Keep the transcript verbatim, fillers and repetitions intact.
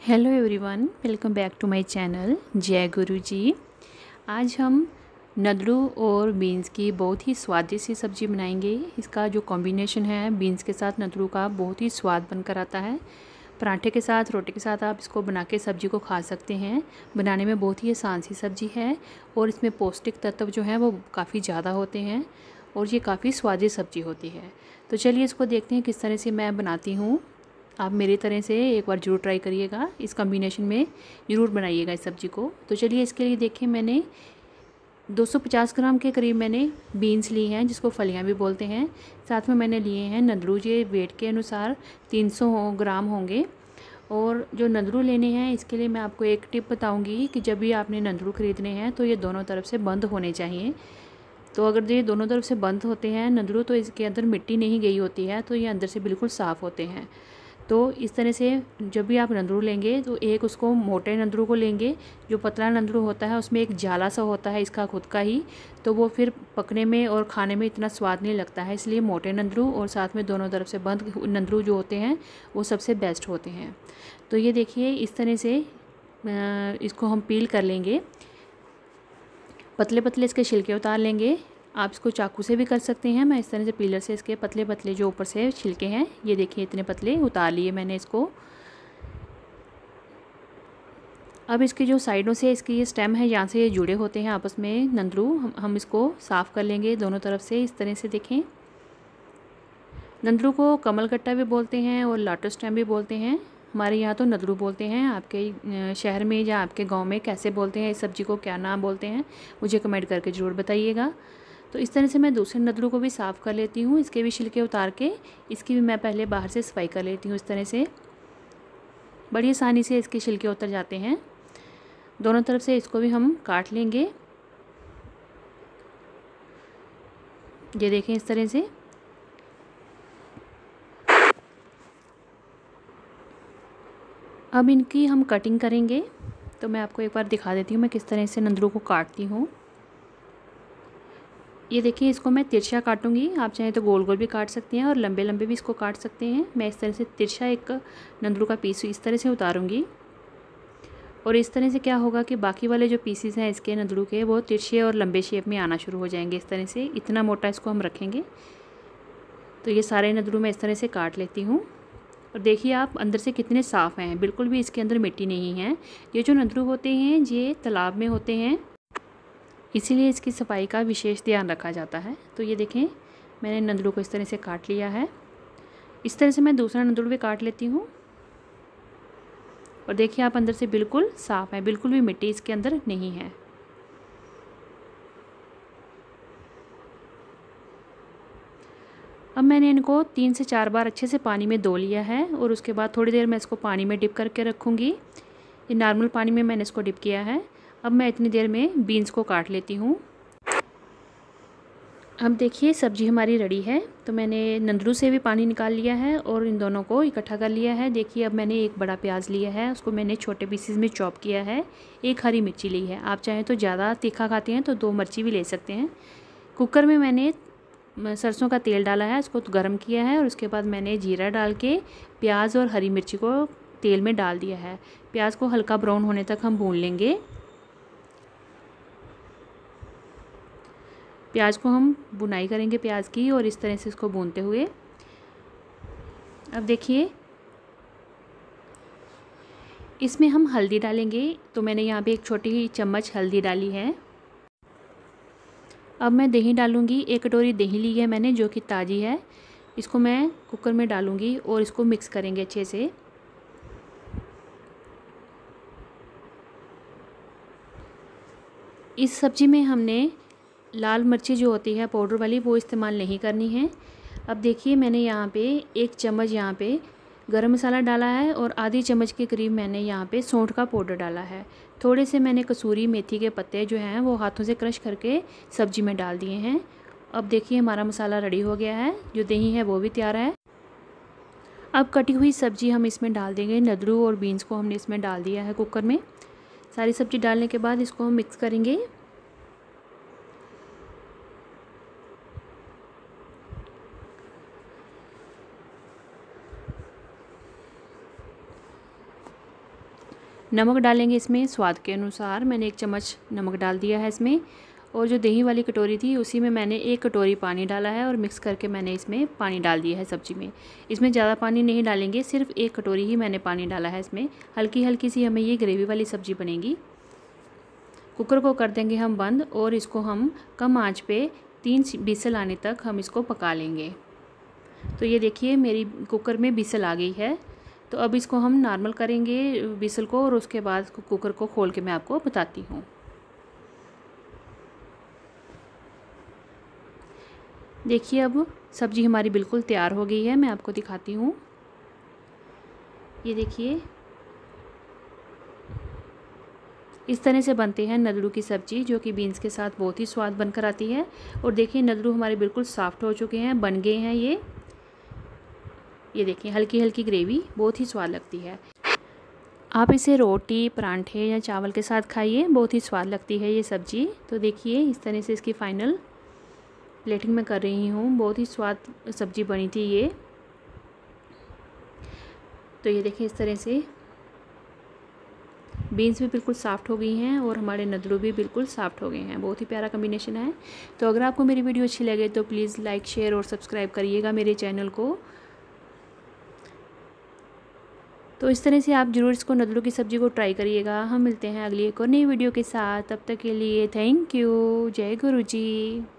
Hello everyone, welcome back to my channel Jai Guru जी। आज हम नदरू और बीन्स की बहुत ही स्वादिष्ट सी सब्ज़ी बनाएंगे। इसका जो कॉम्बिनेशन है बीन्स के साथ नदरू का बहुत ही स्वाद बनकर आता है। पराठे के साथ, रोटी के साथ आप इसको बना के सब्ज़ी को खा सकते हैं। बनाने में बहुत ही आसान सी सब्ज़ी है और इसमें पौष्टिक तत्व जो हैं वो काफ़ी ज़्यादा होते हैं और ये काफ़ी स्वादिष्ट सब्ज़ी होती है। तो चलिए इसको देखते हैं किस तरह से मैं बनाती हूँ। आप मेरी तरह से एक बार ज़रूर ट्राई करिएगा, इस कॉम्बिनेशन में ज़रूर बनाइएगा इस सब्ज़ी को। तो चलिए इसके लिए देखिए मैंने दो सौ पचास ग्राम के करीब मैंने बीन्स ली हैं, जिसको फलियां भी बोलते हैं। साथ में मैंने लिए हैं नंदरू, ये वेट के अनुसार तीन सौ ग्राम होंगे। और जो नंदरू लेने हैं इसके लिए मैं आपको एक टिप बताऊंगी कि जब भी आपने नंदरू ख़रीदने हैं तो ये दोनों तरफ से बंद होने चाहिए। तो अगर ये दोनों तरफ से बंद होते हैं नंदरू तो इसके अंदर मिट्टी नहीं गई होती है, तो ये अंदर से बिल्कुल साफ़ होते हैं। तो इस तरह से जब भी आप नंदरू लेंगे तो एक उसको मोटे नंदरू को लेंगे। जो पतला नंदरू होता है उसमें एक जाला सा होता है इसका खुद का ही, तो वो फिर पकने में और खाने में इतना स्वाद नहीं लगता है। इसलिए मोटे नंदरू और साथ में दोनों तरफ से बंद नंदरू जो होते हैं वो सबसे बेस्ट होते हैं। तो ये देखिए इस तरह से इसको हम पील कर लेंगे, पतले पतले इसके छिलके उतार लेंगे। आप इसको चाकू से भी कर सकते हैं। मैं इस तरह से पीलर से इसके पतले पतले जो ऊपर से छिलके हैं ये देखिए इतने पतले उतार लिए मैंने इसको। अब इसकी जो साइडों से इसकी ये स्टेम है यहाँ से ये जुड़े होते हैं आपस में नंदरू, हम, हम इसको साफ़ कर लेंगे दोनों तरफ से। इस तरह से देखें, नंदरू को कमलगट्टा भी बोलते हैं और लाटो स्टेम भी बोलते हैं। हमारे यहाँ तो नदरू बोलते हैं। आपके शहर में या आपके गांव में कैसे बोलते हैं, इस सब्ज़ी को क्या नाम बोलते हैं मुझे कमेंट करके ज़रूर बताइएगा। तो इस तरह से मैं दूसरे नदरू को भी साफ़ कर लेती हूँ। इसके भी छिलके उतार के इसकी भी मैं पहले बाहर से सफाई कर लेती हूँ। इस तरह से बड़ी आसानी से इसके छिलके उतर जाते हैं। दोनों तरफ से इसको भी हम काट लेंगे। ये देखें इस तरह से। अब इनकी हम कटिंग करेंगे, तो मैं आपको एक बार दिखा देती हूँ मैं किस तरह से नंदरू को काटती हूँ। ये देखिए इसको मैं तिरछा काटूंगी, आप चाहें तो गोल गोल भी काट सकते हैं और लंबे लंबे भी इसको काट सकते हैं। मैं इस तरह से तिरछा एक नंदरू का पीस इस तरह से उतारूंगी और इस तरह से क्या होगा कि बाकी वाले जो पीसीस हैं इसके नंदरू के वो तिरछे और लंबे शेप में आना शुरू हो जाएंगे। इस तरह से इतना मोटा इसको हम रखेंगे। तो ये सारे नंदरू मैं इस तरह से काट लेती हूँ और देखिए आप अंदर से कितने साफ़ हैं, बिल्कुल भी इसके अंदर मिट्टी नहीं है। ये जो नंदरू होते हैं ये तालाब में होते हैं, इसीलिए इसकी सफाई का विशेष ध्यान रखा जाता है। तो ये देखें मैंने नंदरू को इस तरह से काट लिया है। इस तरह से मैं दूसरा नंदरू भी काट लेती हूँ और देखिए आप अंदर से बिल्कुल साफ़ है, बिल्कुल भी मिट्टी इसके अंदर नहीं है। अब मैंने इनको तीन से चार बार अच्छे से पानी में धो लिया है और उसके बाद थोड़ी देर मैं इसको पानी में डिप करके रखूँगी। ये नॉर्मल पानी में मैंने इसको डिप किया है। अब मैं इतनी देर में बीन्स को काट लेती हूँ। अब देखिए सब्ज़ी हमारी रेडी है। तो मैंने नंदरू से भी पानी निकाल लिया है और इन दोनों को इकट्ठा कर लिया है। देखिए अब मैंने एक बड़ा प्याज लिया है, उसको मैंने छोटे पीसेस में चॉप किया है। एक हरी मिर्ची ली है, आप चाहें तो ज़्यादा तीखा खाते हैं तो दो मिर्ची भी ले सकते हैं। कुकर में मैंने सरसों का तेल डाला है, उसको गर्म किया है और उसके बाद मैंने जीरा डाल के प्याज और हरी मिर्ची को तेल में डाल दिया है। प्याज को हल्का ब्राउन होने तक हम भून लेंगे। प्याज को हम बुनाई करेंगे प्याज की और इस तरह से इसको भूनते हुए। अब देखिए इसमें हम हल्दी डालेंगे, तो मैंने यहाँ पे एक छोटी चम्मच हल्दी डाली है। अब मैं दही डालूँगी, एक कटोरी दही ली है मैंने जो कि ताज़ी है। इसको मैं कुकर में डालूँगी और इसको मिक्स करेंगे अच्छे से। इस सब्ज़ी में हमने लाल मिर्ची जो होती है पाउडर वाली वो इस्तेमाल नहीं करनी है। अब देखिए मैंने यहाँ पे एक चम्मच यहाँ पे गरम मसाला डाला है और आधी चम्मच के करीब मैंने यहाँ पे सौंठ का पाउडर डाला है। थोड़े से मैंने कसूरी मेथी के पत्ते जो हैं वो हाथों से क्रश करके सब्ज़ी में डाल दिए हैं। अब देखिए हमारा मसाला रेडी हो गया है, जो दही है वो भी तैयार है। अब कटी हुई सब्ज़ी हम इसमें डाल देंगे। नदरू और बीन्स को हमने इसमें डाल दिया है कुकर में। सारी सब्ज़ी डालने के बाद इसको हम मिक्स करेंगे। नमक डालेंगे इसमें स्वाद के अनुसार। मैंने एक चम्मच नमक डाल दिया है इसमें। और जो दही वाली कटोरी थी उसी में मैंने एक कटोरी पानी डाला है और मिक्स करके मैंने इसमें पानी डाल दिया है सब्ज़ी में। इसमें ज़्यादा पानी नहीं डालेंगे, सिर्फ एक कटोरी ही मैंने पानी डाला है इसमें। हल्की हल्की सी हमें ये ग्रेवी वाली सब्ज़ी बनेगी। कुकर को कर देंगे हम बंद और इसको हम कम आंच पे तीन बिसल आने तक हम इसको पका लेंगे। तो ये देखिए मेरी कुकर में बिसल आ गई है। तो अब इसको हम नॉर्मल करेंगे बिसल को और उसके बाद कुकर को खोल के मैं आपको बताती हूँ। देखिए अब सब्ज़ी हमारी बिल्कुल तैयार हो गई है, मैं आपको दिखाती हूँ। ये देखिए इस तरह से बनते हैं नदड़ू की सब्ज़ी, जो कि बीन्स के साथ बहुत ही स्वाद बनकर आती है। और देखिए नदड़ू हमारे बिल्कुल सॉफ्ट हो चुके हैं, बन गए हैं ये। ये देखिए हल्की हल्की ग्रेवी, बहुत ही स्वाद लगती है। आप इसे रोटी, परांठे या चावल के साथ खाइए, बहुत ही स्वाद लगती है ये सब्ज़ी। तो देखिए इस तरह से इसकी फ़ाइनल प्लेटिंग मैं कर रही हूँ। बहुत ही स्वाद सब्ज़ी बनी थी ये। तो ये देखिए इस तरह से बीन्स भी बिल्कुल सॉफ्ट हो गई हैं और हमारे नदड़ू भी बिल्कुल सॉफ्ट हो गए हैं। बहुत ही प्यारा कॉम्बिनेशन है। तो अगर आपको मेरी वीडियो अच्छी लगे तो प्लीज़ लाइक, शेयर और सब्सक्राइब करिएगा मेरे चैनल को। तो इस तरह से आप ज़रूर इसको नदड़ू की सब्ज़ी को ट्राई करिएगा। हम मिलते हैं अगली एक और नई वीडियो के साथ। तब तक के लिए थैंक यू। जय गुरु जी।